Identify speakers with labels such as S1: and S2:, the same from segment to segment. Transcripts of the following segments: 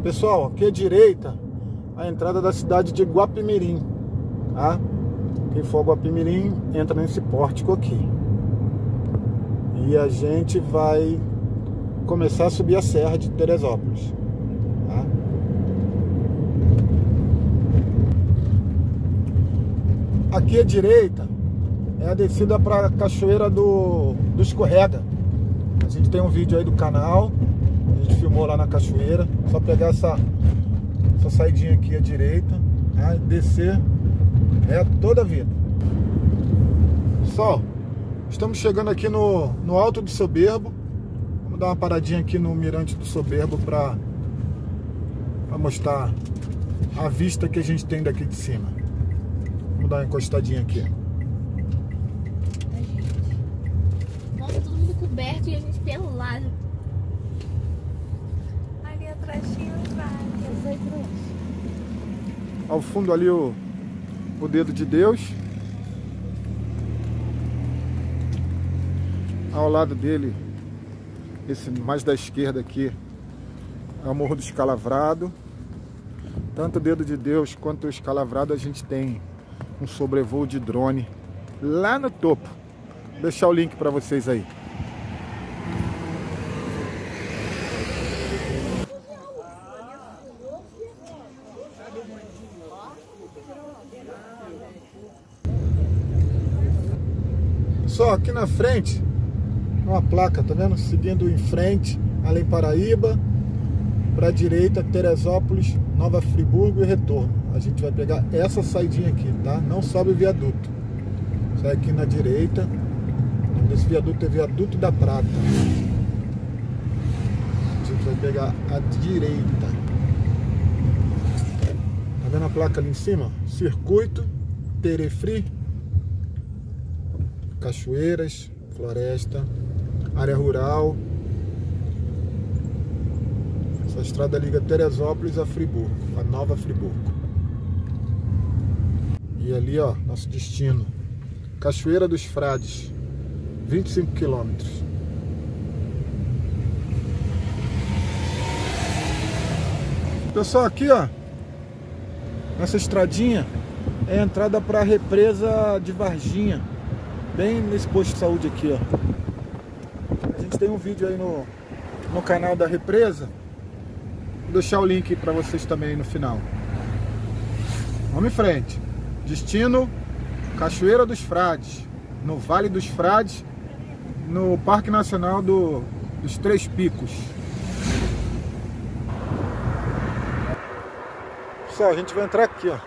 S1: Pessoal, aqui à direita, a entrada da cidade de Guapimirim, tá? Quem for a Guapimirim, entra nesse pórtico aqui. E a gente vai começar a subir a serra de Teresópolis, tá? Aqui à direita é a descida para a Cachoeira do Escorrega. A gente tem um vídeo aí do canal, a gente filmou lá na cachoeira. Só pegar essa saidinha aqui à direita, tá? E descer toda a vida. Pessoal, estamos chegando aqui no Alto do Soberbo. Vamos dar uma paradinha aqui no Mirante do Soberbo para mostrar a vista que a gente tem daqui de cima. Vamos dar uma encostadinha aqui.
S2: Nossa, todo mundo coberto e a gente pelado. Ali atrás tinha um vale.
S1: Ao fundo ali o dedo de Deus. Ao lado dele, esse mais da esquerda aqui, é o Morro do Escalavrado. Tanto o dedo de Deus quanto o Escalavrado a gente tem um sobrevoo de drone lá no topo. Vou deixar o link para vocês aí. Só aqui na frente uma placa, tá vendo? Seguindo em frente, Além Paraíba, para a direita Teresópolis, Nova Friburgo e retorno. A gente vai pegar essa saidinha aqui, tá? Não sobe o viaduto. Sai aqui na direita. O nome desse viaduto é Viaduto da Prata. A gente vai pegar a direita. Tá vendo a placa ali em cima? Circuito Terefri, cachoeiras, floresta, área rural. Essa estrada liga Teresópolis a Friburgo, a Nova Friburgo. E ali, ó, nosso destino, Cachoeira dos Frades, 25 quilômetros. Pessoal, aqui, ó, nessa estradinha é a entrada para a represa de Varginha, bem nesse posto de saúde aqui, ó. A gente tem um vídeo aí no canal da represa. Vou deixar o link para vocês também aí no final. Vamos em frente. Destino Cachoeira dos Frades, no Vale dos Frades, no Parque Nacional dos Três Picos. Pessoal, a gente vai entrar aqui, ó.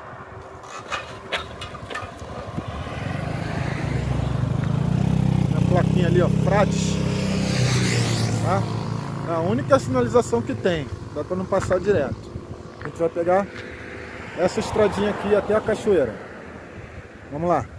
S1: A plaquinha ali, ó, Frades, tá? É a única sinalização que tem, dá para não passar direto. A gente vai pegar essa estradinha aqui até a cachoeira. Vamos lá.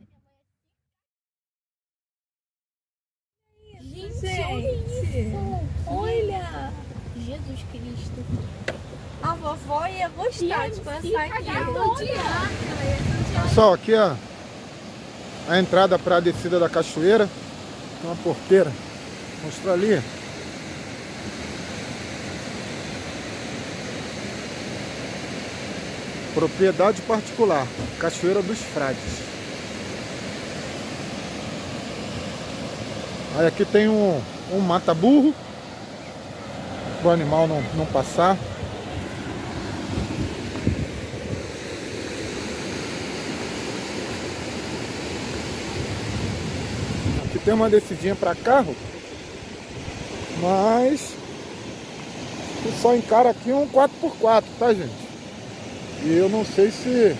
S2: Gente, olha! Jesus Cristo. A vovó ia gostar de passar aqui.
S1: Pessoal, aqui ó, a entrada para a descida da cachoeira. Tem uma porteira. Vou mostrar ali. Propriedade particular, Cachoeira dos Frades. Aí aqui tem um mata-burro, para o animal não passar. Aqui tem uma descidinha para carro, mas só encara aqui um 4x4, tá, gente? E eu não sei se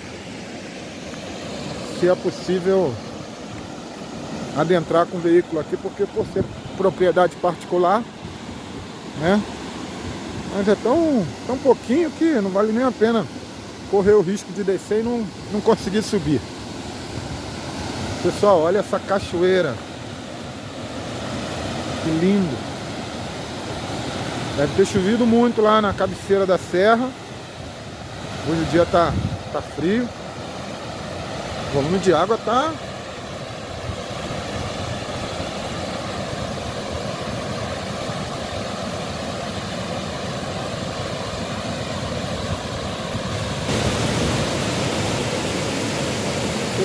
S1: é possível adentrar com o veículo aqui, porque por ser propriedade particular, né? Mas é tão pouquinho que não vale nem a pena correr o risco de descer e não conseguir subir. Pessoal, olha essa cachoeira. Que lindo. Deve ter chovido muito lá na cabeceira da serra. Hoje o dia tá frio. O volume de água tá...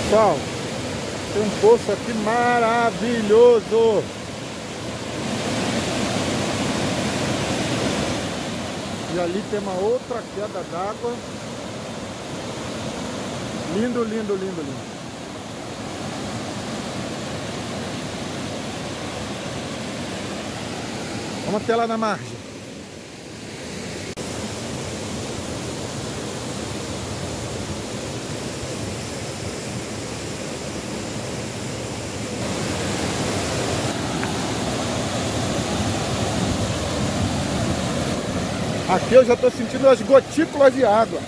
S1: Pessoal, tem um poço aqui maravilhoso. E ali tem uma outra queda d'água. Lindo, lindo, lindo, lindo. Vamos até lá na margem. Aqui eu já estou sentindo as gotículas de água.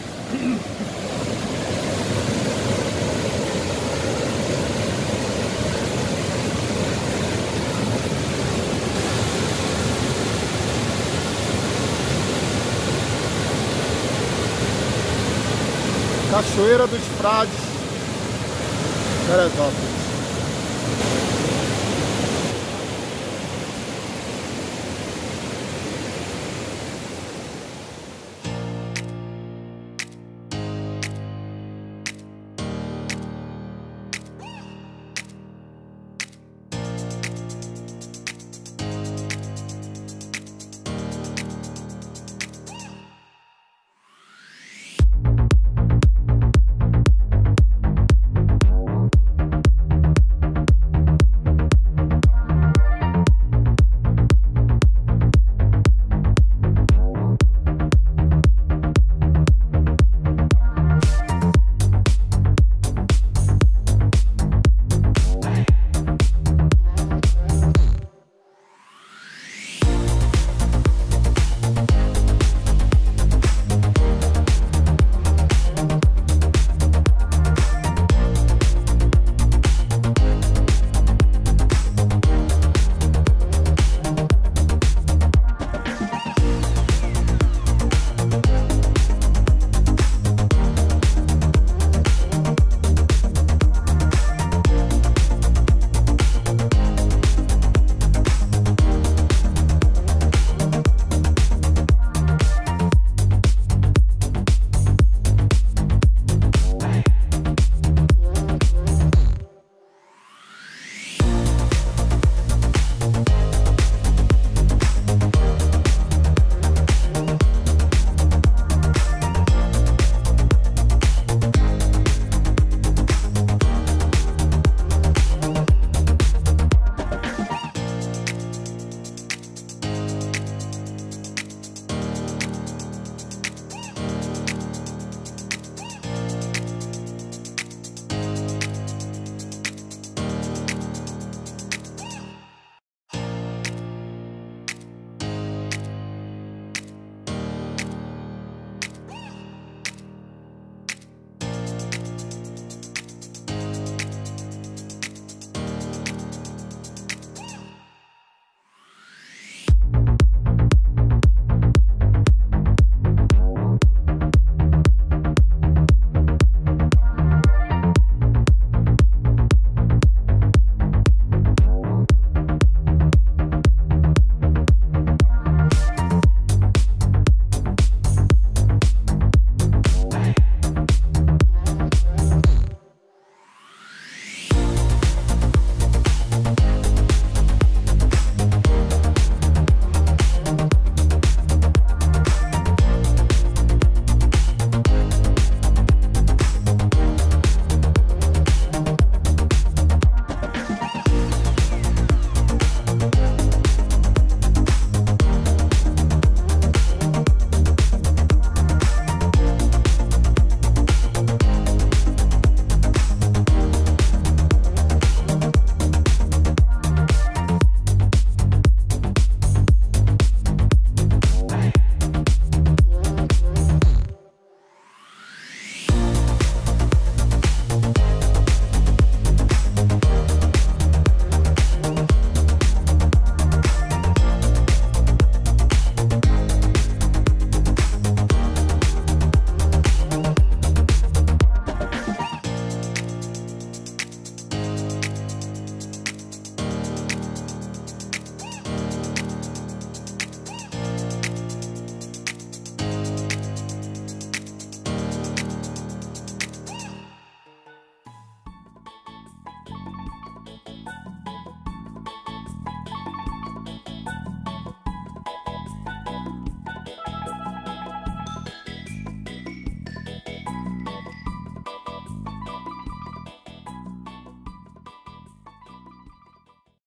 S1: Cachoeira dos Frades, Teresópolis.